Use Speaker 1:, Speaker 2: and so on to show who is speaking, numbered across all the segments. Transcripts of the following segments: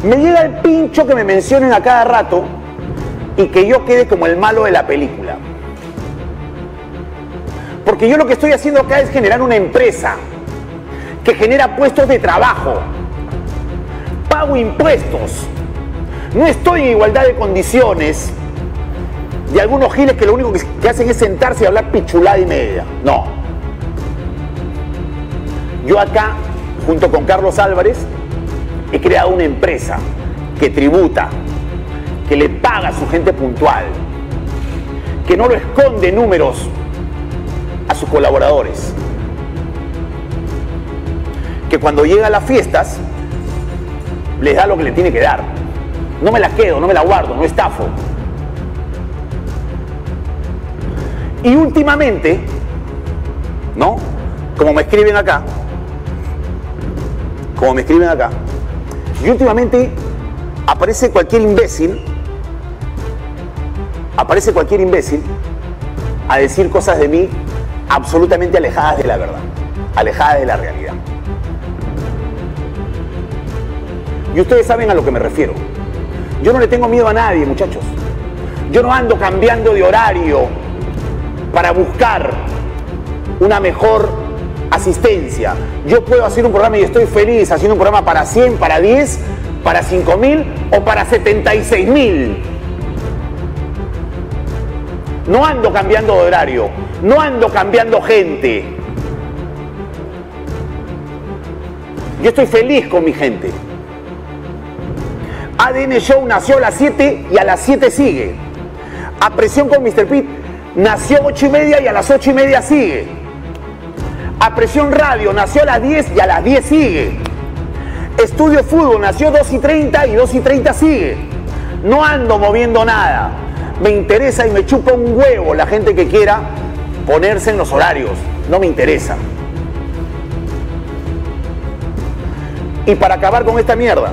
Speaker 1: Me llega el pincho que me mencionen a cada rato y que yo quede como el malo de la película. Porque yo lo que estoy haciendo acá es generar una empresa que genera puestos de trabajo. Pago impuestos. No estoy en igualdad de condiciones de algunos giles que lo único que hacen es sentarse y hablar pichulada y media. No. Yo acá, junto con Carlos Álvarez, he creado una empresa que tributa, que le paga a su gente puntual, que no lo esconde números a sus colaboradores, que cuando llega a las fiestas les da lo que le tiene que dar. No me la quedo, no me la guardo, no estafo. Y últimamente, ¿no? Como me escriben acá, y últimamente aparece cualquier imbécil a decir cosas de mí absolutamente alejadas de la verdad, alejadas de la realidad. Y ustedes saben a lo que me refiero. Yo no le tengo miedo a nadie, muchachos. Yo no ando cambiando de horario para buscar una mejor asistencia. Yo puedo hacer un programa y estoy feliz haciendo un programa para 100, para 10, para 5.000 o para 76.000. No ando cambiando de horario, no ando cambiando gente. Yo estoy feliz con mi gente. ADN Show nació a las 7 y a las 7 sigue. A Presión con Mr. Pitt nació 8:30 y a las 8:30 sigue. A Presión Radio nació a las 10 y a las 10 sigue. Estudio Fútbol nació 2:30 y 2:30 sigue. No ando moviendo nada. Me interesa y me chupa un huevo la gente que quiera ponerse en los horarios. No me interesa. Y para acabar con esta mierda,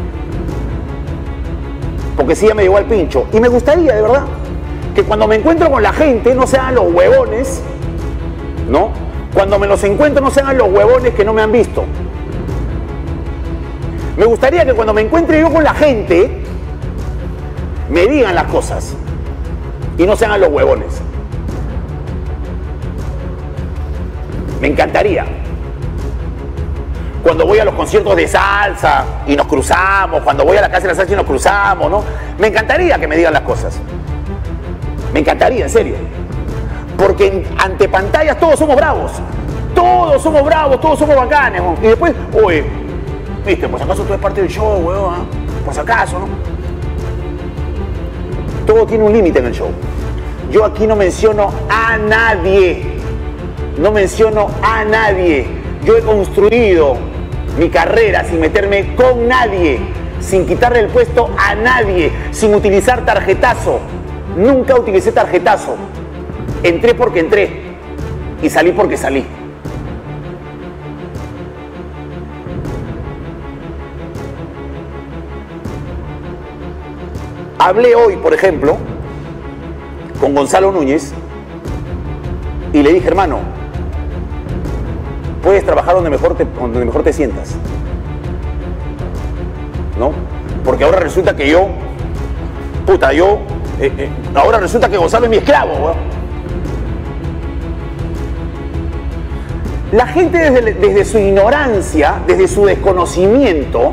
Speaker 1: porque sí ya me llegó al pincho, y me gustaría de verdad que cuando me encuentro con la gente no sean los huevones, ¿no? Cuando me los encuentro no sean los huevones que no me han visto. Me gustaría que cuando me encuentre yo con la gente me digan las cosas y no sean los huevones. Me encantaría. Cuando voy a los conciertos de salsa y nos cruzamos, cuando voy a la casa de la salsa y nos cruzamos, ¿no? Me encantaría que me digan las cosas. Me encantaría, en serio. Porque ante pantallas todos somos bravos. Todos somos bravos, todos somos bacanes, ¿no? Y después, oye, viste, por si acaso tú eres parte del show, weón, ¿eh? Por si acaso, ¿no? Todo tiene un límite en el show. Yo aquí no menciono a nadie. No menciono a nadie. Yo he construido mi carrera sin meterme con nadie, sin quitarle el puesto a nadie, sin utilizar tarjetazo. Nunca utilicé tarjetazo. Entré porque entré y salí porque salí. Hablé hoy, por ejemplo, con Gonzalo Núñez y le dije, hermano, puedes trabajar donde mejor te sientas, ¿no? Porque ahora resulta que yo, ahora resulta que Gonzalo es mi esclavo, weón. La gente desde su ignorancia, desde su desconocimiento,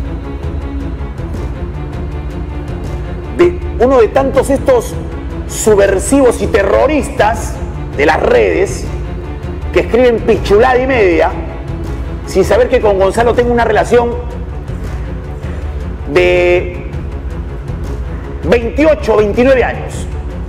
Speaker 1: de uno de tantos estos subversivos y terroristas de las redes, que escriben pichulada y media, sin saber que con Gonzalo tengo una relación de 28 o 29 años.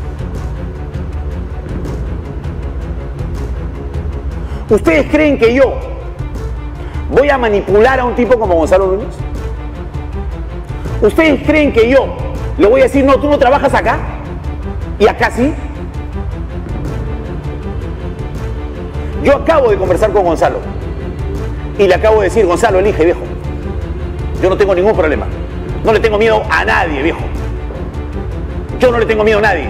Speaker 1: ¿Ustedes creen que yo voy a manipular a un tipo como Gonzalo Núñez? ¿Ustedes creen que yo le voy a decir, no, tú no trabajas acá y acá sí? Yo acabo de conversar con Gonzalo y le acabo de decir, Gonzalo, elige, viejo. Yo no tengo ningún problema. No le tengo miedo a nadie, viejo. Yo no le tengo miedo a nadie.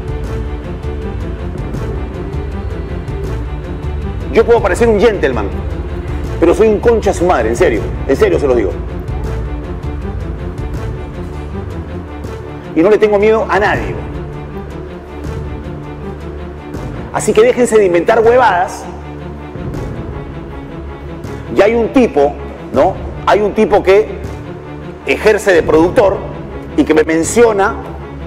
Speaker 1: Yo puedo parecer un gentleman, pero soy un concha a su madre, en serio se lo digo. y no le tengo miedo a nadie. Así que déjense de inventar huevadas. Y hay un tipo, ¿no? Hay un tipo que ejerce de productor y que me menciona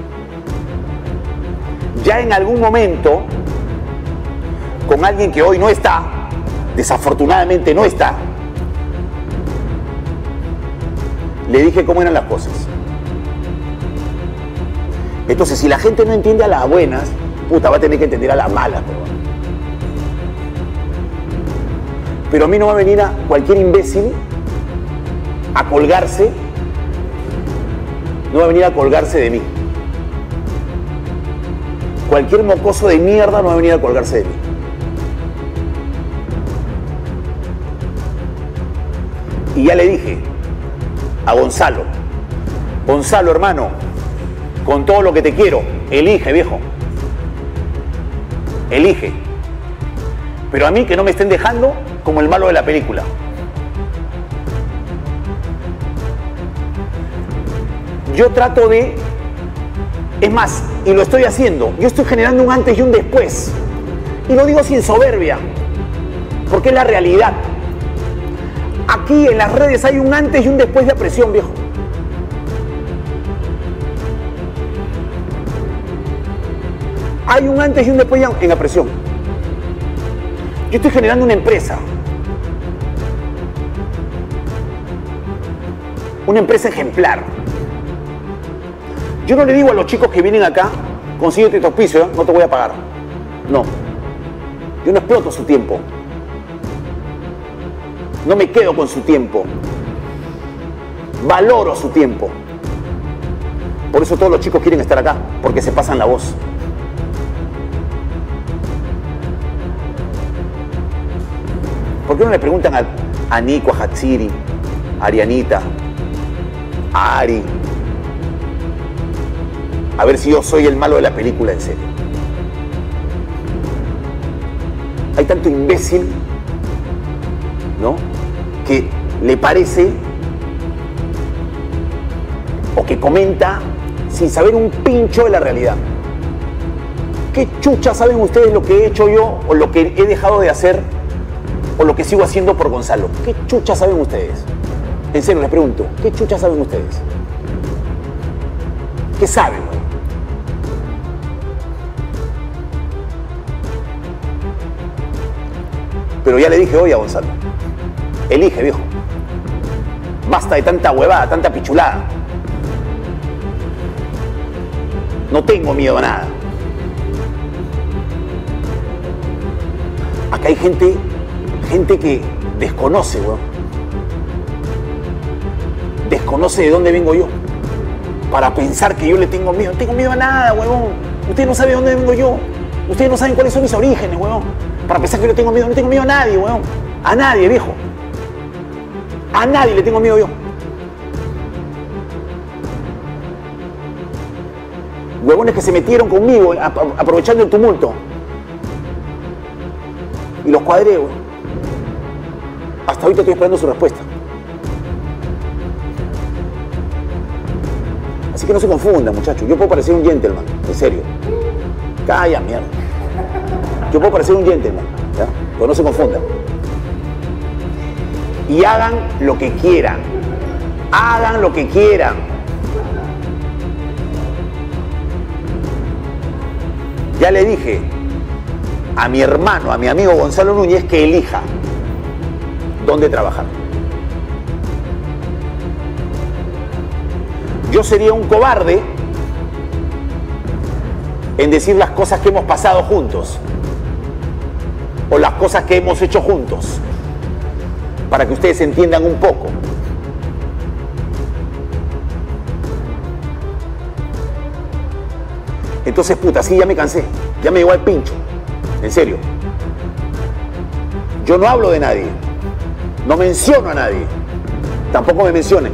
Speaker 1: ya en algún momento con alguien que hoy no está, desafortunadamente no está. Le dije cómo eran las cosas. Entonces, si la gente no entiende a las buenas, puta, va a tener que entender a las malas, pero a mí no va a venir a cualquier imbécil a colgarse, no va a venir a colgarse de mí. Cualquier mocoso de mierda no va a venir a colgarse de mí. Y ya le dije a Gonzalo, Gonzalo, hermano, con todo lo que te quiero, elige, viejo. Elige. Pero a mí que no me estén dejando como el malo de la película. Yo trato de... Es más, y lo estoy haciendo, yo estoy generando un antes y un después. Y lo digo sin soberbia, porque es la realidad. Aquí en las redes hay un antes y un después de Apresión, viejo. Hay un antes y un después en Apresión. Yo estoy generando una empresa. Una empresa ejemplar. Yo no le digo a los chicos que vienen acá, consíguete tu auspicio, ¿eh? No te voy a pagar. No. Yo no exploto su tiempo. No me quedo con su tiempo. Valoro su tiempo. Por eso todos los chicos quieren estar acá, porque se pasan la voz. ¿Por qué no le preguntan a Nico, a Hatsiri, a Arianita, a Ari? A ver si yo soy el malo de la película en serio. Hay tanto imbécil, ¿no? Que le parece o que comenta sin saber un pincho de la realidad. ¿Qué chucha saben ustedes lo que he hecho yo o lo que he dejado de hacer o lo que sigo haciendo por Gonzalo? ¿Qué chucha saben ustedes? En serio, les pregunto, ¿qué chucha saben ustedes? ¿Qué saben? Pero ya le dije hoy a Gonzalo, elige, viejo. Basta de tanta huevada, tanta pichulada. No tengo miedo a nada. Acá hay gente que desconoce, weón. Desconoce de dónde vengo yo. Para pensar que yo le tengo miedo. No tengo miedo a nada, huevón. Ustedes no saben de dónde vengo yo. Ustedes no saben cuáles son mis orígenes, huevón. Para pensar que yo le tengo miedo. No tengo miedo a nadie, huevón. A nadie, viejo. A nadie le tengo miedo yo. Huevones que se metieron conmigo aprovechando el tumulto. Y los cuadré, huevón. Hasta ahorita estoy esperando su respuesta. Así que no se confundan, muchachos. Yo puedo parecer un gentleman, en serio. Calla, mierda. Yo puedo parecer un gentleman, ¿ya? Pero no se confundan. Y hagan lo que quieran. Hagan lo que quieran. Ya le dije a mi hermano, a mi amigo Gonzalo Núñez, que elija dónde trabajar. Yo sería un cobarde en decir las cosas que hemos pasado juntos o las cosas que hemos hecho juntos, para que ustedes entiendan un poco. Entonces, puta, sí, ya me cansé, ya me llegó al pincho, en serio. Yo no hablo de nadie, no menciono a nadie, tampoco me mencionen.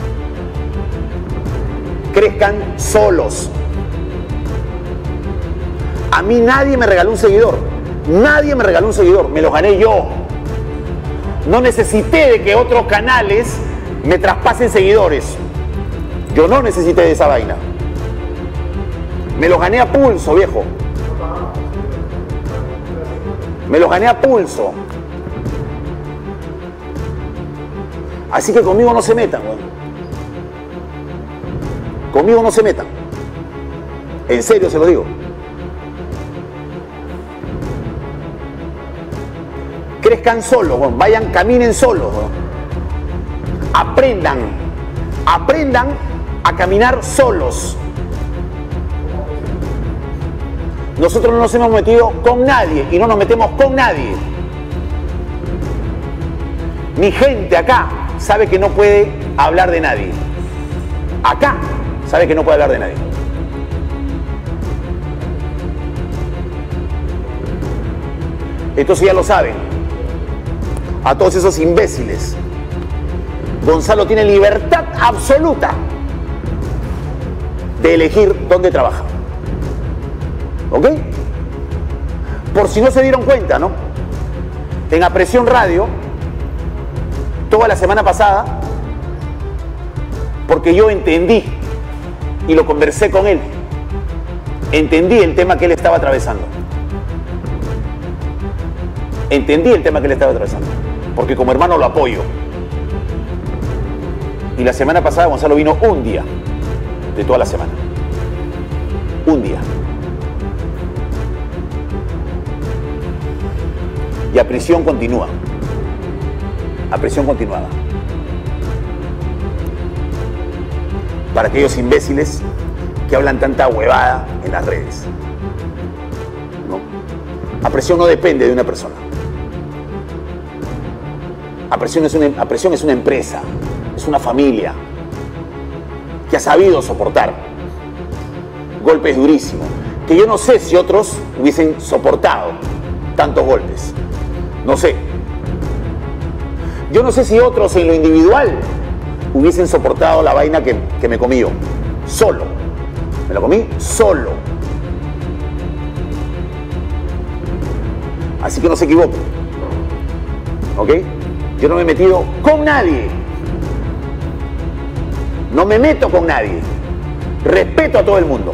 Speaker 1: Crezcan solos. A mí nadie me regaló un seguidor. Nadie me regaló un seguidor. Me los gané yo. No necesité de que otros canales me traspasen seguidores. Yo no necesité de esa vaina. Me los gané a pulso, viejo. Me los gané a pulso. Así que conmigo no se metan, weón. Conmigo no se metan. En serio se lo digo. Crezcan solos, weón. Vayan, caminen solos, weón. Aprendan a caminar solos. Nosotros no nos hemos metido con nadie y no nos metemos con nadie. Mi gente acá sabe que no puede hablar de nadie. Acá sabe que no puede hablar de nadie. Entonces ya lo saben. A todos esos imbéciles. Gonzalo tiene libertad absoluta de elegir dónde trabaja. ¿Ok? Por si no se dieron cuenta, ¿no? En Apresión Radio, toda la semana pasada, porque yo entendí y lo conversé con él, entendí el tema que él estaba atravesando. Entendí el tema que él estaba atravesando, porque como hermano lo apoyo. Y la semana pasada Gonzalo vino un día de toda la semana. Un día. Y a prisión continúa. A prisión continuada. Para aquellos imbéciles que hablan tanta huevada en las redes. ¿No? A presión no depende de una persona. A presión es una empresa. Es una familia que ha sabido soportar golpes durísimos, que yo no sé si otros hubiesen soportado tantos golpes. No sé. Yo no sé si otros en lo individual hubiesen soportado la vaina que me comí yo. Solo. Me la comí solo. Así que no se equivoquen. ¿Ok? Yo no me he metido con nadie. No me meto con nadie. Respeto a todo el mundo.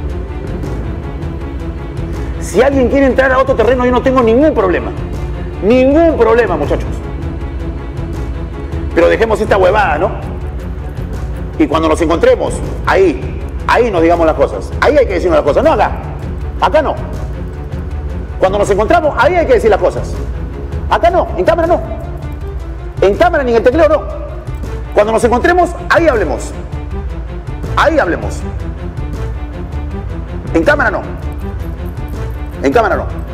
Speaker 1: Si alguien quiere entrar a otro terreno, yo no tengo ningún problema. Ningún problema, muchachos. Pero dejemos esta huevada, ¿no? Y cuando nos encontremos, ahí nos digamos las cosas. Ahí hay que decirnos las cosas, no acá. Acá no. Cuando nos encontramos, ahí hay que decir las cosas. Acá no, en cámara no. En cámara ni en el tecleo no. Cuando nos encontremos, ahí hablemos. Ahí hablemos. En cámara no. En cámara no.